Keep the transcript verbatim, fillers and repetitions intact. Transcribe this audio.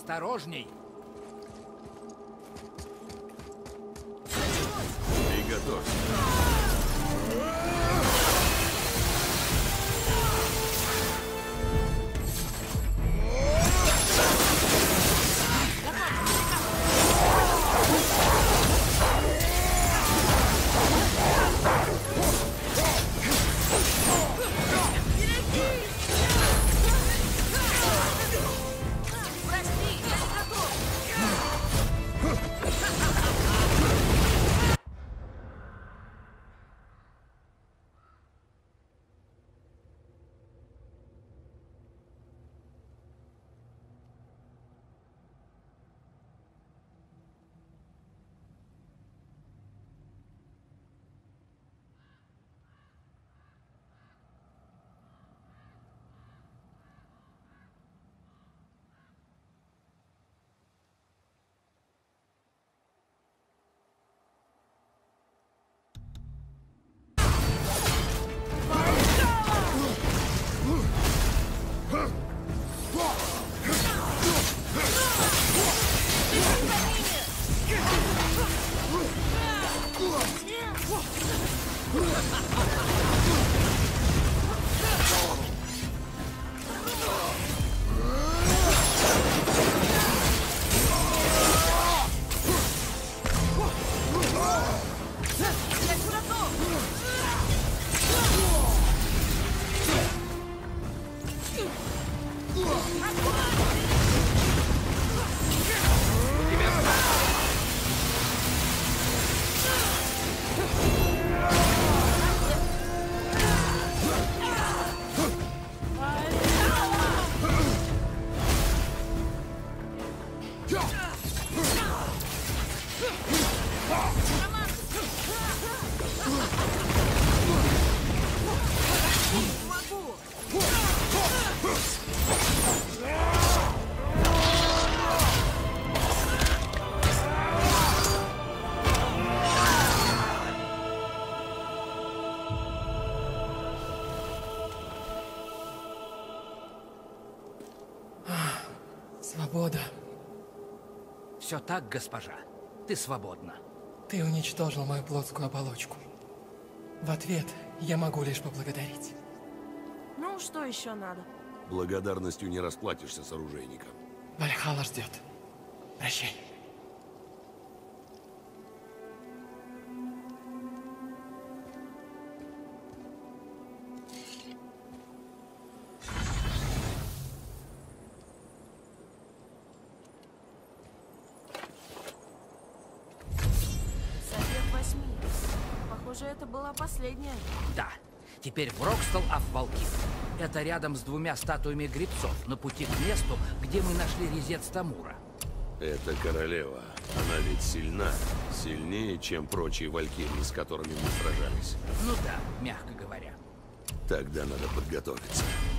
Осторожней! Приготовься. Свобода. Все так, госпожа. Ты свободна. Ты уничтожил мою плотскую оболочку. В ответ я могу лишь поблагодарить. Ну, что еще надо? Благодарностью не расплатишься с оружейником. Вальхалла ждет. Прощай. Похоже, это была последняя. Да. Теперь в Рокстал Афвалкир. Это рядом с двумя статуями гребцов на пути к месту, где мы нашли резец Тамура. Это королева. Она ведь сильна. Сильнее, чем прочие валькирии, с которыми мы сражались. Ну да, мягко говоря. Тогда надо подготовиться.